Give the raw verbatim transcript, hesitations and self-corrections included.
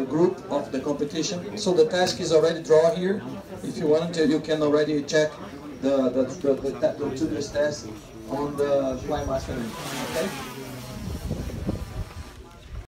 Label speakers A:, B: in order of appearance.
A: group of the competition. So the task is already drawn here. If you want to, you can already check the the, the, the, the, the tedious test on the Fly Master. Okay.